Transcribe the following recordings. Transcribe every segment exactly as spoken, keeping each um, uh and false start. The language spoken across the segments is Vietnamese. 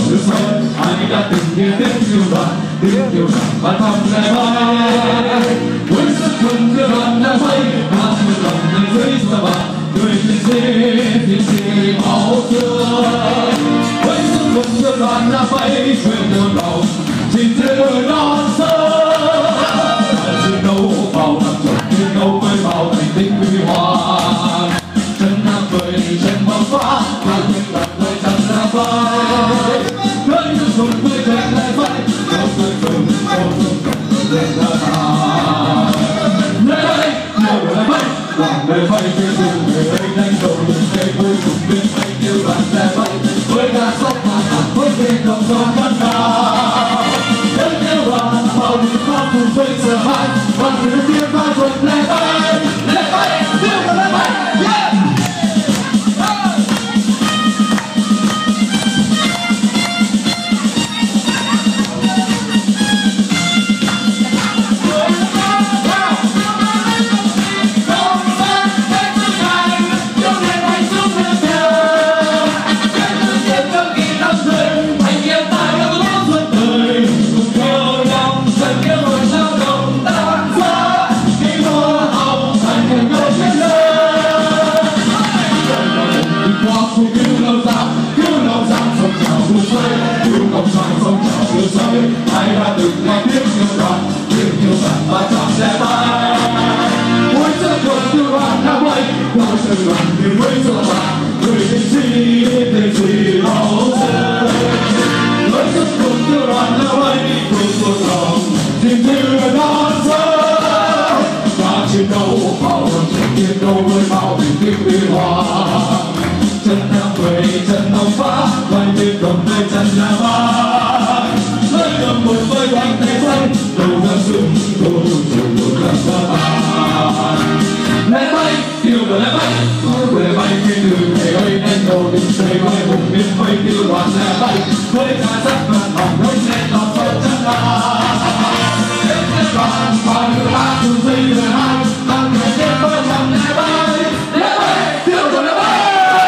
nước sôi. Ai đã từng nghe tiếng kêu đoàn, tiếng kêu rằng và thăm lại bay. Với sức mừng đưa đoàn đã bay, hát một lòng nơi dưới sa bạc, người chiến sĩ chiến sĩ máu xưa. Với sức mừng đưa đoàn đã bay, truyền muôn lòng chiến thư non sơ. Chiến đấu vào năm trận, chiến đấu với bao thành tích huy hoàng. Chân nam vời chân bóng phá, và những lần với chân ra vai. Với sức mừng với chân lại bay, đâu rơi rừng, đâu rừng rừng lên ra ta. Lên đây, nhiều lại bay, đoàn đời bay trên rừng, người đây đánh đầu đừng cây vui cùng bên bay kêu đoàn lại bay. Với gà sóc mà hạt với bên đồng gió văn nào. Đến kêu đoàn vào những con thùng vây sợ hãi, và người tiên vai vượt lại bay, lại bay, kêu đoàn lại bay, yeah! Ai đã từng nghe tiếng kêu đoàn, tiếng kêu đoàn và chọn xe bay. Mỗi giấc mộng kêu đoàn đã bay, bao giờ đoàn thì mới sợ bạn. Người chiến sĩ, chiến sĩ máu xưa. Mỗi giấc mộng kêu đoàn đã bay, cùng một lòng chiến thư non sơ. Và chiến đấu vào lòng chiến đấu với bao thành tích huy hoàng. Chân nam về chân đông phá, vai bên cầm tay chân ra vai. Lấy cầm một với đoàn tay bay, đầu ra sương, đầu đầu đầu ra xa bàn. Lại bay, tiêu đoàn lại bay, có lại bay trên đường thầy ơi em đầu đừng xây bay vùng biên bay tiêu đoàn lại bay. Với cả sắc vàng hồng với xe đón phật chân la. Đến cái đoàn vào đường ba đường dây về hai, bằng người trên bay bằng lại bay, lại bay, tiêu đoàn lại bay.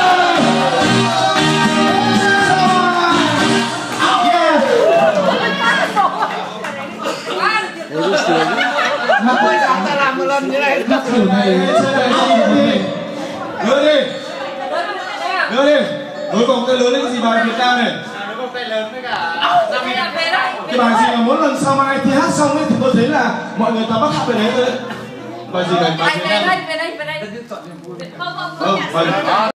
Mà bây giờ ta làm một lần như này. Các thử này đi. Đưa đi. Đưa đi. Nối vòng tay lớn lên gì bài Việt Nam này. Nối vòng tay lớn với cả cái bài gì mà mỗi lần sau mai thì hát xong ấy thì tôi thấy là mọi người ta bắt hát về đấy thôi. Bài gì này? Bài về đây, về đây, về đây. Không, bài